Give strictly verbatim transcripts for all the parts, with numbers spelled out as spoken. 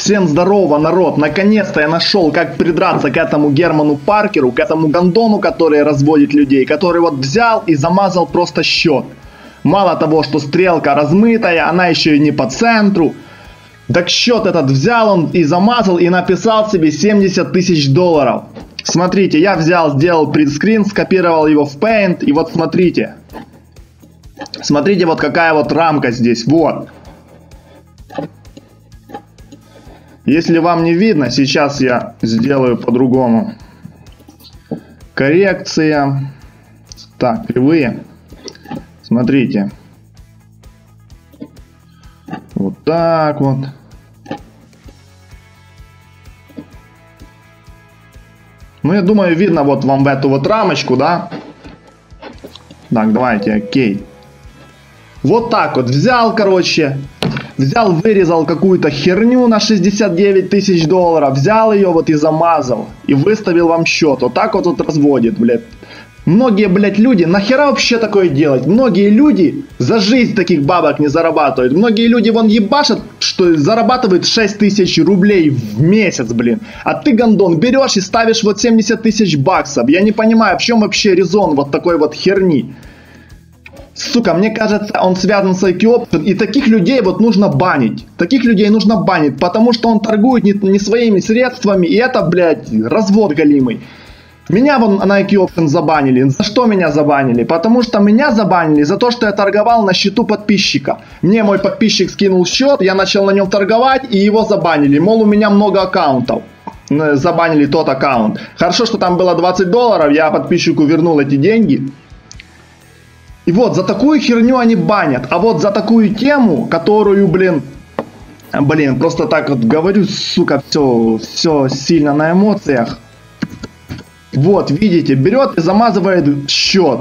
Всем здорово, народ! Наконец-то я нашел, как придраться к этому Герману Паркеру, к этому гондону, который разводит людей, который вот взял и замазал просто счет. Мало того, что стрелка размытая, она еще и не по центру. Так счет этот взял он и замазал, и написал себе семьдесят тысяч долларов. Смотрите, я взял, сделал принтскрин, скопировал его в Paint, и вот смотрите. Смотрите, вот какая вот рамка здесь, вот. Если вам не видно, сейчас я сделаю по-другому. Коррекция. Так, кривые. Смотрите. Вот так вот. Ну, я думаю, видно вот вам в эту вот рамочку, да? Так, давайте, окей. Вот так вот взял, короче. Взял, вырезал какую-то херню на шестьдесят девять тысяч долларов. Взял ее вот и замазал. И выставил вам счет. Вот так вот тут разводит, блядь. Многие, блядь, люди, нахера вообще такое делать? Многие люди за жизнь таких бабок не зарабатывают. Многие люди вон ебашат, что зарабатывают шесть тысяч рублей в месяц, блин. А ты, гондон, берешь и ставишь вот семьдесят тысяч баксов. Я не понимаю, в чем вообще резон вот такой вот херни. Сука, мне кажется, он связан с ай кью Option, и таких людей вот нужно банить. Таких людей нужно банить, потому что он торгует не, не своими средствами, и это, блядь, развод галимый. Меня вон на ай кью Option забанили. За что меня забанили? Потому что меня забанили за то, что я торговал на счету подписчика. Мне мой подписчик скинул счет, я начал на нем торговать, и его забанили. Мол, у меня много аккаунтов. Забанили тот аккаунт. Хорошо, что там было двадцать долларов, я подписчику вернул эти деньги. И вот, за такую херню они банят. А вот за такую тему, которую, блин, блин, просто так вот говорю, сука, все, все сильно на эмоциях. Вот, видите, берет и замазывает счет.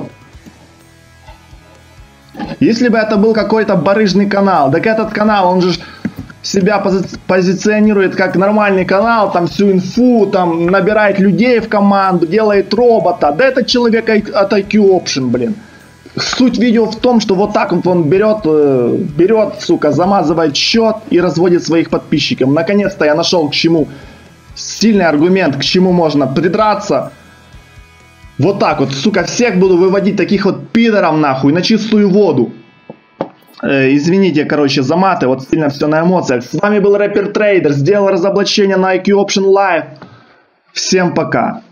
Если бы это был какой-то барыжный канал, так этот канал, он же себя пози позиционирует как нормальный канал, там всю инфу, там набирает людей в команду, делает робота. Да этот человек от ай кью Option, блин. Суть видео в том, что вот так вот он берет, э, берет, сука, замазывает счет и разводит своих подписчиков. Наконец-то я нашел к чему сильный аргумент, к чему можно придраться. Вот так вот, сука, всех буду выводить таких вот пидоров нахуй на чистую воду. Э, извините, короче, за маты, вот сильно все на эмоциях. С вами был Рэпер Трейдер, сделал разоблачение на ай кью Option Live. Всем пока.